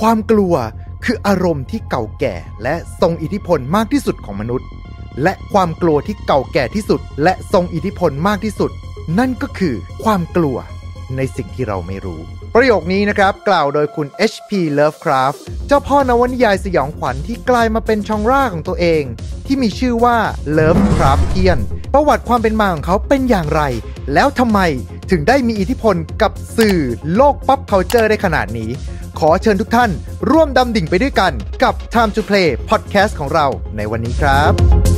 ความกลัวคืออารมณ์ที่เก่าแก่และทรงอิทธิพลมากที่สุดของมนุษย์และความกลัวที่เก่าแก่ที่สุดและทรงอิทธิพลมากที่สุดนั่นก็คือความกลัวในสิ่งที่เราไม่รู้ประโยคนี้นะครับกล่าวโดยคุณ H.P. Lovecraft เจ้าพ่อนวนิยายสยองขวัญที่กลายมาเป็นช่องร่าของตัวเองที่มีชื่อว่า Lovecraftian ประวัติความเป็นมาของเขาเป็นอย่างไรแล้วทำไมถึงได้มีอิทธิพลกับสื่อโลก Pop Culture ได้ขนาดนี้ขอเชิญทุกท่านร่วมดำดิ่งไปด้วยกันกับ Time to Play Podcast ของเราในวันนี้ครับ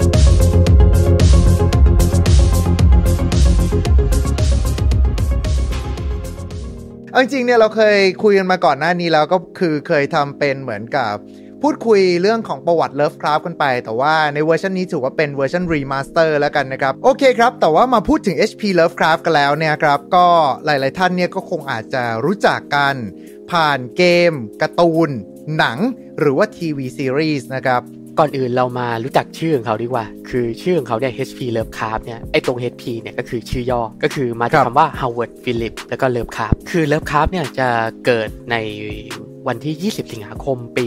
จริงๆเนี่ยเราเคยคุยกันมาก่อนหน้านี้แล้วก็คือเคยทำเป็นเหมือนกับพูดคุยเรื่องของประวัติ Lovecraft กันไปแต่ว่าในเวอร์ชันนี้ถือว่าเป็นเวอร์ชันรีมาสเตอร์แล้วกันนะครับโอเคครับแต่ว่ามาพูดถึง H.P. Lovecraft กันแล้วเนี่ยครับก็หลายๆท่านเนี่ยก็คงอาจจะรู้จักกันผ่านเกมการ์ตูนหนังหรือว่าทีวีซีรีส์นะครับก่อนอื่นเรามารู้จักชื่อของเขาดีกว่าคือชื่อของเขาเนี่ย H.P. Lovecraft เนี่ยไอ้ตรง H.P. เนี่ยก็คือชื่อย่อก็คือมาจากคำว่า Howard Philip แล้วก็ Lovecraft คือ Lovecraft เนี่ยจะเกิดในวันที่20สิงหาคมปี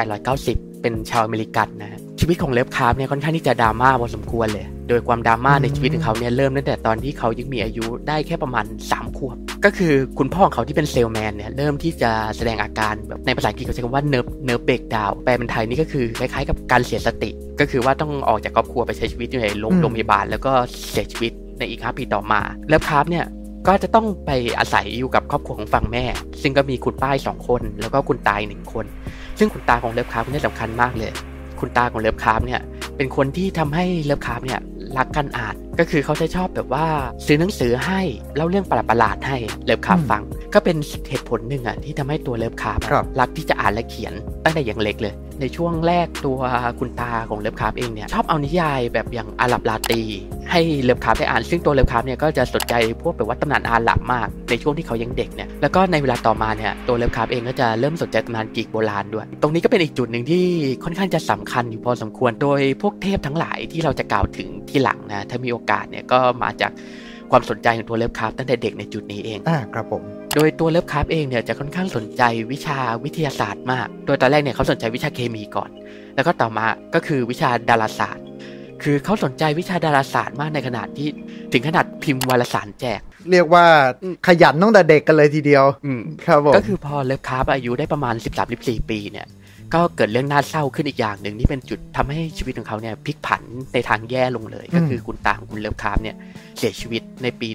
1890เป็นชาวอเมริกันนะชีวิตของLovecraftเนี่ยค่อนข้างที่จะดราม่าพอสมควรเลยโดยความดราม่าในชีวิตของเขาเนี่ยเริ่มตั้งแต่ตอนที่เขายังมีอายุได้แค่ประมาณ3 ขวบก็คือคุณพ่อของเขาที่เป็นเซลแมนเนี่ยเริ่มที่จะแสดงอาการแบบในภาษาอังกฤษเขาใช้คำว่า nerve breakdown แปลเป็นไทยนี่ก็คือคล้ายๆกับการเสียสติก็คือว่าต้องออกจากครอบครัวไปใช้ชีวิตอยู่ในโรงพยาบาลแล้วก็เสียชีวิตในอีก5 ปีต่อมาLovecraftเนี่ยก็จะต้องไปอาศัยอยู่กับครอบครัวของฝั่งแม่ซึ่งก็มีคุณป้า2 คนแล้วก็คุณตา1 คนซึ่งคุณตาของLovecraftเนี่ยสำคัญมากเลยคุณตาของLovecraftเนี่ยเป็นคนที่ทำให้Lovecraftเนี่ยรักการอ่านก็คือเขาจะชอบแบบว่าซื้อหนังสือให้เล่าเรื่องประหลาดๆให้Lovecraftฟังก็เป็นเหตุผลหนึ่งที่ทำให้ตัวLovecraftรักที่จะอ่านและเขียนตั้งแต่อย่างเล็กเลยในช่วงแรกตัวคุณตาของLovecraftเองเนี่ยชอบเอานิยายแบบอย่างอาหรับลาตีให้Lovecraftได้อ่านซึ่งตัวLovecraftเนี่ยก็จะสนใจพวกแบบว่าตำนานอาหรับมากในช่วงที่เขายังเด็กเนี่ยแล้วก็ในเวลาต่อมาเนี่ยตัวLovecraftเองก็จะเริ่มสนใจตำนานกรีกโบราณด้วยตรงนี้ก็เป็นอีกจุดหนึ่งที่ค่อนข้างจะสำคัญอยู่พอสมควรโดยพวกเทพทั้งหลายที่เราจะกล่าวถึงที่หลังนะถ้ามีโอกาสเนี่ยก็มาจากความสนใจของตัวLovecraftตั้งแต่เด็กในจุดนี้เองครับผมโดยตัวLovecraftเองเนี่ยจะค่อนข้างสนใจวิชาวิทยาศาสตร์มากโดยตอนแรกเนี่ยเขาสนใจวิชาเคมีก่อนแล้วก็ต่อมาก็คือวิชาดาราศาสตร์คือเขาสนใจวิชาดาราศาสตร์มากในขนาดที่ถึงขนาดพิมพ์วารสารแจกเรียกว่าขยันตั้งแต่เด็กกันเลยทีเดียวครับผมก็คือพอLovecraftอายุได้ประมาณ 13-14 ปีเนี่ยก็เกิดเรื่องน่าเศร้าขึ้นอีกอย่างหนึ่งที่เป็นจุดทำให้ชีวิตของเขาเนี่ยพลิกผันในทางแย่ลงเลยก็คือคุณตาของคุณLovecraftเนี่ยเสียชีวิตในปี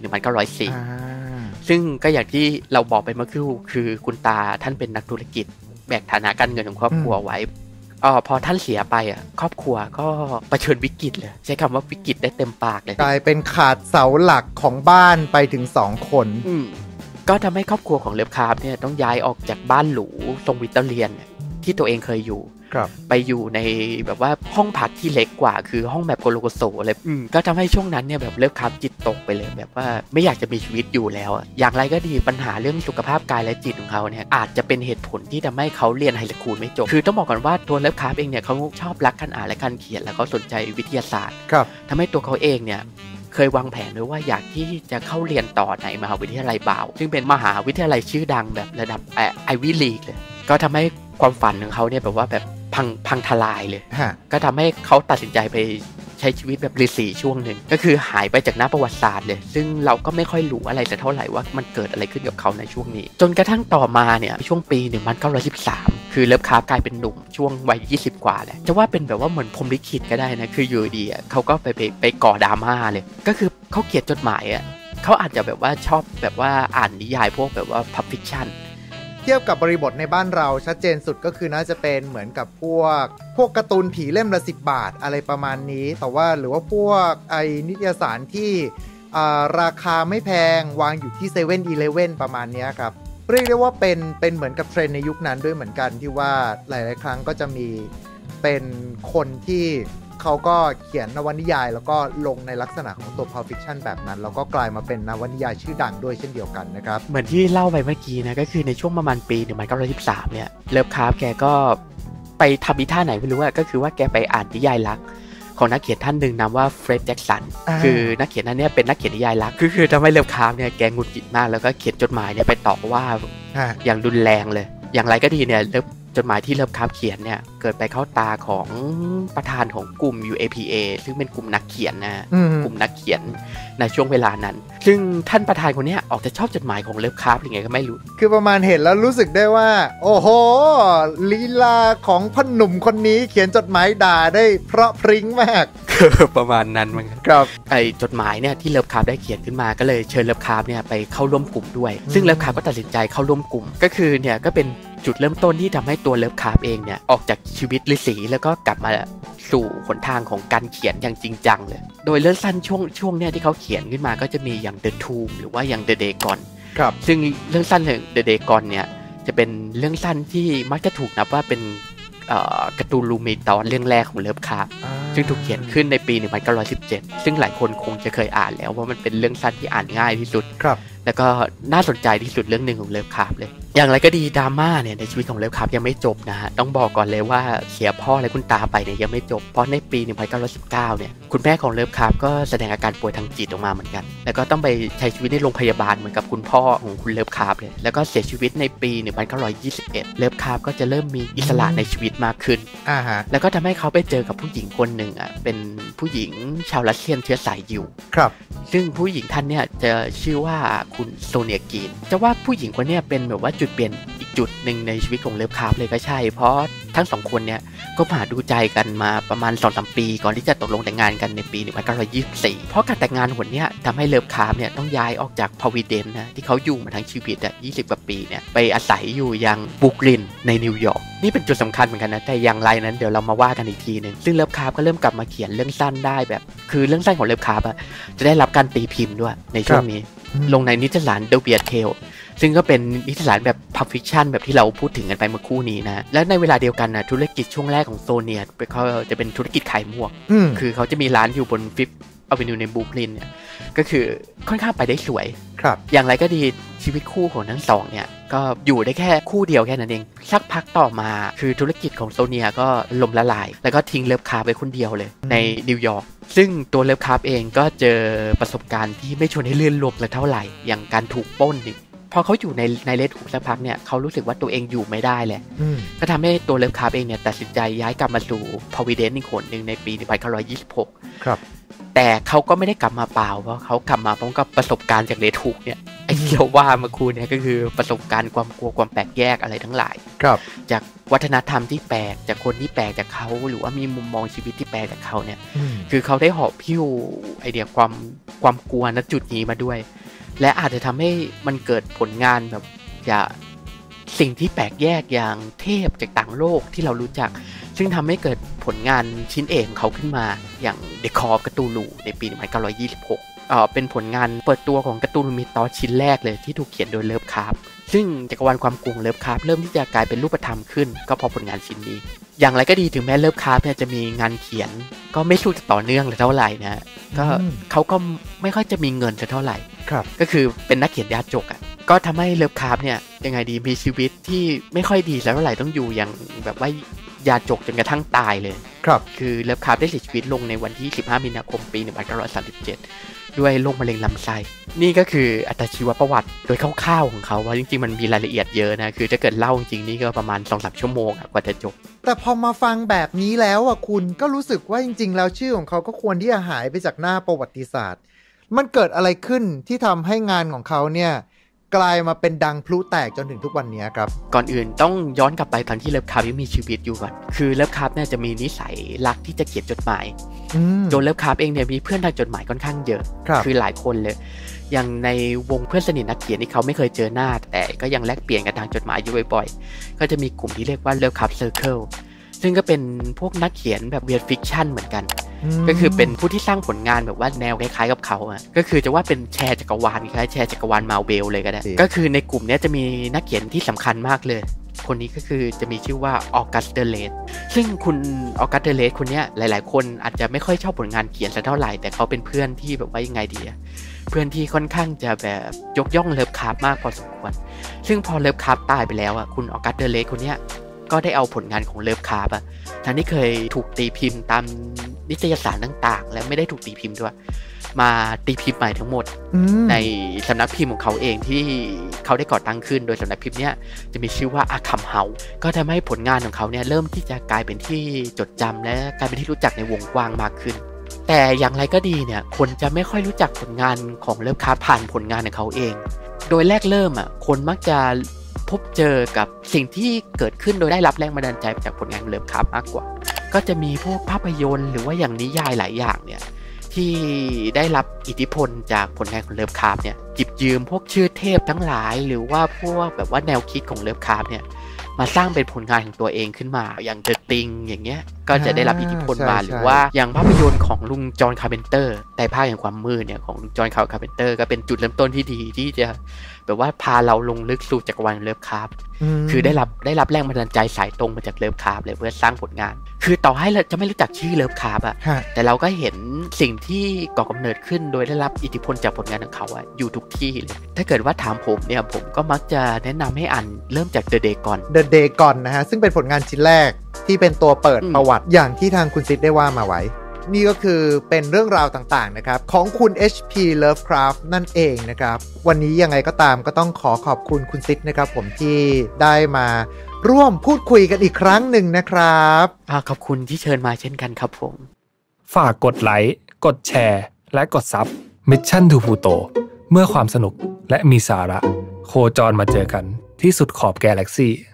1904ซึ่งก็อย่างที่เราบอกไปเมื่อครู่คือคุณตาท่านเป็นนักธุรกิจแบกฐานะการเงินของครอบครัวไว้พอท่านเสียไปครอบครัวก็เผชิญวิกฤตเลยใช้คำว่าวิกฤตได้เต็มปากเลยกลายเป็นขาดเสาหลักของบ้านไปถึง2 คนก็ทำให้ครอบครัวของLovecraftเนี่ยต้องย้ายออกจากบ้านหรูทรงวิกตอเรียนที่ตัวเองเคยอยู่ไปอยู่ในแบบว่าห้องพักที่เล็กกว่าคือห้องแบบโกโลโกโซอะไรก็ทำให้ช่วงนั้นเนี่ยแบบLovecraftจิตตกไปเลยแบบว่าไม่อยากจะมีชีวิตอยู่แล้วอย่างไรก็ดีปัญหาเรื่องสุขภาพกายและจิตของเขาเนี่ยอาจจะเป็นเหตุผลที่ทำให้เขาเรียนไฮสคูลไม่จบคือต้องบอกก่อนว่าตัวLovecraftเองเนี่ยเขาชอบรักการอ่านและการเขียนแล้วเขาสนใจวิทยาศาสตร์ทำให้ตัวเขาเองเนี่ยเคยวางแผนไว้ว่าอยากที่จะเข้าเรียนต่อในมหาวิทยาลัยบาวซึ่งเป็นมหาวิทยาลัยชื่อดังแบบระดับไอวี่ลีกเลยก็ทำให้ความฝันของเขาเนี่ยแบบว่าแบบพังทลายเลยก็ทำให้เขาตัดสินใจไปใช้ชีวิตแบบฤาษีช่วงหนึ่งก็คือหายไปจากหน้าประวัติศาสตร์เลยซึ่งเราก็ไม่ค่อยรู้อะไรสักเท่าไหร่ว่ามันเกิดอะไรขึ้นกับเขาในช่วงนี้จนกระทั่งต่อมาเนี่ยช่วงปี1913คือLovecraftกลายเป็นหนุ่มช่วงวัย20 กว่าแล้วจะว่าเป็นแบบว่าเหมือนพรหมลิขิตก็ได้นะคืออยู่ดีเขาก็ไปก่อดราม่าเลยก็คือเขาเขียนจดหมายเขาอาจจะแบบว่าชอบแบบว่าอ่านนิยายพวกแบบว่าพับฟิคชั่นเทียบกับบริบทในบ้านเราชัดเจนสุดก็คือน่าจะเป็นเหมือนกับพวกการ์ตูนผีเล่มละ10 บาทอะไรประมาณนี้แต่ว่าหรือว่าพวกนิตยสารที่ราคาไม่แพงวางอยู่ที่เซเว่นอีเลฟเว่นประมาณนี้ครับเรียกได้ว่าเป็นเหมือนกับเทรนด์ในยุคนั้นด้วยเหมือนกันที่ว่าหลายๆครั้งก็จะมีเป็นคนที่เขาก็เขียนนวนิยายแล้วก็ลงในลักษณะของตัว Pulp Fiction แบบนั้นแล้วก็กลายมาเป็นนวนิยายชื่อดังด้วยเช่นเดียวกันนะครับเหมือนที่เล่าไปเมื่อกี้นะก็คือในช่วงประมาณปี1913เนี่ยLovecraftแกก็ไปทำอีท่าไหนไม่รู้ก็คือว่าแกไปอ่านนิยายรักของนักเขียนท่านหนึ่งนามว่าเฟร็ดแจ็คสันคือนักเขียนท่านนี้เป็นนักเขียนนิยายรักคือทำให้Lovecraftเนี่ยแกหงุดหงิดมากแล้วก็เขียนจดหมายเนี่ยไปต่อว่าอย่างรุนแรงเลยอย่างไรก็ดีเนี่ยจดหมายที่เลิฟคราฟต์เขียนเนี่ยเกิดไปเข้าตาของประธานของกลุ่ม UAPA ซึ่งเป็นกลุ่มนักเขียนนะกลุ่มนักเขียนในช่วงเวลานั้นซึ่งท่านประธานคนนี้ออกจะชอบจดหมายของเลิฟคราฟต์ยังไงก็ไม่รู้คือประมาณเห็นแล้วรู้สึกได้ว่าโอ้โหลีลาของพ่อหนุ่มคนนี้เขียนจดหมายด่าได้เพราะพริ้งมากประมาณนั้นมั้งครับไอจดหมายเนี่ยที่เลิฟคราฟต์ได้เขียนขึ้นมาก็เลยเชิญเลิฟคราฟต์เนี่ยไปเข้าร่วมกลุ่มด้วยซึ่งเลิฟคราฟต์ก็ตัดสินใจเข้าร่วมกลุ่มก็คือเนี่ยก็เป็นจุดเริ่มต้นที่ทำให้ตัวเลิฟคราฟต์เองเนี่ยออกจากชีวิตฤาษีแล้วก็กลับมาสู่หนทางของการเขียนอย่างจริงจังเลยโดยเรื่องสั้นช่วงเนี่ยที่เขาเขียนขึ้นมาก็จะมีอย่าง The Tomb หรือว่าอย่าง The Dagon ครับซึ่งเรื่องสั้นของ The Dagon เนี่ยจะเป็นเรื่องสั้นที่มักจะถูกนับว่าเป็นการ์ตูนลูมิตอนเรื่องแรกของเลิฟคราฟต์ซึ่งถูกเขียนขึ้นในปี 1917 ซึ่งหลายคนคงจะเคยอ่านแล้วว่ามันเป็นเรื่องสั้นที่อ่านง่ายที่สุดแล้วก็น่าสนใจที่สุดเรื่องหนึ่งของเลิฟคราฟต์เลยอย่างไรก็ดีดราม่าเนี่ยในชีวิตของเลิฟคราฟต์ยังไม่จบนะฮะต้องบอกก่อนเลยว่าเสียพ่อและคุณตาไปเนี่ยยังไม่จบเพราะในปี 1919 เนี่ยคุณแม่ของเลิฟคราฟต์ก็แสดงอาการป่วยทางจิตออกมาเหมือนกันแล้วก็ต้องไปใช้ชีวิตในโรงพยาบาลเหมือนกับคุณพ่อของคุณเลิฟคราฟต์เลยแล้วก็เสียชีวิตในปี 1921 เลิฟคราฟต์ก็จะเริ่มมีอิสระในชีวิตมากขึ้นแล้วก็ทำให้เขาไปเจอกับผู้หญิงคนหนึ่งเป็นผู้หญิงชาวรัสเซียเชื้อสายยิวครับซึ่งผู้หญิงท่านเนี่ยจะชื่อว่าคุณโซเนียกีนจะว่าผู้หญิงคนนี้เป็นแบบว่าจุดเปลี่ยนอีกจุดหนึ่งในชีวิตของเลิฟคราฟต์เลยก็ใช่เพราะทั้งสองคนเนี่ยก็หาดูใจกันมาประมาณ 2-3 ปีก่อนที่จะตกลงแต่งงานกันในปี 1924 เพราะการแต่งงานหนนี้ทำให้เลิฟคราฟต์เนี่ยต้องย้ายออกจากพาวิเดนนะที่เขาอยู่มาทั้งชีวิต20 กว่าปีเนี่ยไปอาศัยอยู่ยังบรุกลินในนิวยอร์กนี่เป็นจุดสำคัญเหมือนกันนะแต่อย่างไรนั้นเดี๋ยวเรามาว่ากันอีกทีนึงซึ่งเลิฟคราฟต์ก็เริ่มกลับมาเขียนเรื่องสั้นได้แบบคือเรื่องสั้นของเลิฟคราฟต์จะได้รับการตีพิมพ์ด้วยในช่วงนี้ลงในนิตยสาร The Weird Tale ซึ่งก็เป็นนิตยสารแบบ Pulp Fiction แบบที่เราพูดถึงกันไปเมื่อคู่นี้นะและในเวลาเดียวกันนะธุรกิจช่วงแรกของโซเนียเขาจะเป็นธุรกิจขายหมวกคือเขาจะมีร้านอยู่บนFifth Avenueในบรูคลินเนี่ยก็คือค่อนข้างไปได้สวยครับอย่างไรก็ดีชีวิตคู่ของทั้งสองเนี่ยก็อยู่ได้แค่คู่เดียวแค่นั้นเองสักพักต่อมาคือธุรกิจของโซเนียก็ล่มละลายแล้วก็ทิ้งเลิฟคราฟต์ไว้คนเดียวเลยในนิวยอร์กซึ่งตัวเลิฟคราฟต์เองก็เจอประสบการณ์ที่ไม่ชวนให้ลื่นลมเลยเท่าไหร่อย่างการถูกปล้นนี่พอเขาอยู่ในเลดฮูดสักพักเนี่ยเขารู้สึกว่าตัวเองอยู่ไม่ได้แหละก็ทำให้ตัวเลิฟคราฟต์เองเนี่ยตัดสินใจย้ายกลับมาสู่พาวิเดนอีกคนหนึ่งในปี 1926 ครับแต่เขาก็ไม่ได้กลับมาเปล่าเพราะเขากลับมาพร้อมกับประสบการณ์จากเลดฮูดเนี่ยไอ้ที่เราว่าเมื่อคืนเนี่ยก็คือประสบการณ์ความกลัวความแปลกแยกอะไรทั้งหลายจากวัฒนธรรมที่แปลกจากคนที่แปลกจากเขาหรือว่ามีมุมมองชีวิตที่แปลกจากเขาเนี่ยคือเขาได้หอบพิ้วไอเดียความกลัวณจุดนี้มาด้วยและอาจจะทำให้มันเกิดผลงานแบบอย่างสิ่งที่แปลกแยกอย่างเทพจากต่างโลกที่เรารู้จักซึ่งทำให้เกิดผลงานชิ้นเอกของเขาขึ้นมาอย่าง The Call of Cthulhu ในปี 1926เป็นผลงานเปิดตัวของการ์ตูนมิตอสชิ้นแรกเลยที่ถูกเขียนโดยเลิฟคราฟต์ซึ่งจักรวาลความกลัวเลิฟคราฟต์เริ่มที่จะกลายเป็นรูปธรรมขึ้นก็พอผลงานชิ้นนี้อย่างไรก็ดีถึงแม้เลิฟคราฟต์เนี่ยจะมีงานเขียนก็ไม่สู้จะต่อเนื่องเลยเท่าไหร่นะก็เขาก็ไม่ค่อยจะมีเงินเท่าไหร่ก็คือเป็นนักเขียนยาจกก็ทำให้เลิฟคราฟต์เนี่ยยังไงดีมีชีวิตที่ไม่ค่อยดีเท่าไหร่ต้องอยู่อย่างแบบว่ายาจกจนกระทั่งตายเลยคือเลิฟคราฟต์ได้เสียชีวิตลงในวันที่15 มีนาคมปี 1937ด้วยโรคมะเร็งลำไส้นี่ก็คืออัตชีวประวัติโดยคร่าวๆของเขาว่าจริงๆมันมีรายละเอียดเยอะนะคือถ้าเกิดเล่าจริงๆนี่ก็ประมาณ 2-3 ชั่วโมงกว่าจะจบแต่พอมาฟังแบบนี้แล้วคุณก็รู้สึกว่าจริงๆแล้วชื่อของเขาก็ควรที่จะหายไปจากหน้าประวัติศาสตร์มันเกิดอะไรขึ้นที่ทำให้งานของเขาเนี่ยกลายมาเป็นดังพลุแตกจนถึงทุกวันนี้ครับก่อนอื่นต้องย้อนกลับไปตอนที่เลิฟคราฟต์ยังมีชีวิตอยู่ก่อนคือเลิฟคราฟต์เนี่ยจะมีนิสัยรักที่จะเขียนจดหมายโดยเลิฟคราฟต์เองเนี่ยมีเพื่อนทางจดหมายค่อนข้างเยอะคือหลายคนเลยอย่างในวงเพื่อนสนิทนักเขียนที่เขาไม่เคยเจอหน้าแต่ก็ยังแลกเปลี่ยนกันทางจดหมายอยู่บ่อยๆก็จะมีกลุ่มที่เรียกว่าเลิฟคราฟต์เซอร์เคิลซึ่งก็เป็นพวกนักเขียนแบบเวียร์ฟิกชันเหมือนกันก็คือเป็นผู้ที่สร้างผลงานแบบว่าแนวคล้ายๆกับเขาก็คือจะว่าเป็นแชร์จักรวาลคล้ายแชร์จักรวาลมาร์เวลเลยก็ได้ก็คือในกลุ่มนี้จะมีนักเขียนที่สำคัญมากเลยคนนี้ก็คือจะมีชื่อว่าออกัสเตอร์เลสซึ่งคุณออกัสเตอร์เลสคนนี้หลายๆคนอาจจะไม่ค่อยชอบผลงานเขียนสักเท่าไหร่แต่เขาเป็นเพื่อนที่แบบว่ายังไงดีเพื่อนที่ค่อนข้างจะแบบยกย่องเลิฟคราฟต์มากพอสมควรซึ่งพอเลิฟคราฟต์ตายไปแล้วคุณออกัสเตอร์เลสคนนี้ก็ได้เอาผลงานของเลิฟคราฟอะทั้งที่เคยถูกตีพิมพ์ตามนิตยสารต่างๆและไม่ได้ถูกตีพิมพ์ด้วยมาตีพิมพ์ใหม่ทั้งหมดในสำนักพิมพ์ของเขาเองที่เขาได้ก่อตั้งขึ้นโดยสำนักพิมพ์เนี้ยจะมีชื่อว่า Arkham House ก็ทำให้ผลงานของเขาเนี่ยเริ่มที่จะกลายเป็นที่จดจำและกลายเป็นที่รู้จักในวงกว้างมากขึ้นแต่อย่างไรก็ดีเนี่ยคนจะไม่ค่อยรู้จักผลงานของเลิฟคราฟผ่านผลงานของเขาเองโดยแรกเริ่มคนมักจะพบเจอกับสิ่งที่เกิดขึ้นโดยได้รับแรงบันดาลใจจากผลงานของเลิฟคราฟมากกว่าก็จะมีพวกภาพยนตร์หรือว่าอย่างนิยายหลายอย่างเนี่ยที่ได้รับอิทธิพลจากผลงานของเลิฟคราฟเนี่ยหยิบยืมพวกชื่อเทพทั้งหลายหรือว่าพวกแบบว่าแนวคิดของเลิฟคราฟเนี่ยมาสร้างเป็นผลงานของตัวเองขึ้นมาอย่าง The Thing อย่างเงี้ยก็จะได้รับอิทธิพลมาหรือว่าอย่างภาพยนตร์ของลุงจอห์นคาร์เพนเตอร์ในภาคแห่งความมืดเนี่ยของลุงจอห์นคาร์เพนเตอร์ก็เป็นจุดเริ่มต้นที่ดีที่จะแบบว่าพาเราลงลึกสู่จักรวาลเลิฟคราฟคือได้รับแรงบันดาลใจสายตรงมาจากเลิฟคราฟเลยเพื่อสร้างผลงานคือต่อให้เราจะไม่รู้จักชื่อเลิฟคราฟแต่เราก็เห็นสิ่งที่ก่อกำเนิดขึ้นโดยได้รับอิทธิพลจากผลงานของเขาอยู่ทุกที่เลยถ้าเกิดว่าถามผมเนี่ยผมก็มักจะแนะนำให้อ่านเริ่มจาก The Dagon นะฮะซึ่งเป็นผลงานชิ้นแรกที่เป็นตัวเปิดประวัติอย่างที่ทางคุณซิดได้ว่ามาไว้นี่ก็คือเป็นเรื่องราวต่างๆนะครับของคุณ H.P. Lovecraft นั่นเองนะครับวันนี้ยังไงก็ตามก็ต้องขอบคุณคุณซิดนะครับผมที่ได้มาร่วมพูดคุยกันอีกครั้งหนึ่งนะครับขอบคุณที่เชิญมาเช่นกันครับผมฝากกดไลค์กดแชร์และกดซับ Mission to Pluto เมื่อความสนุกและมีสาระโคจรมาเจอกันที่สุดขอบกาแล็กซี่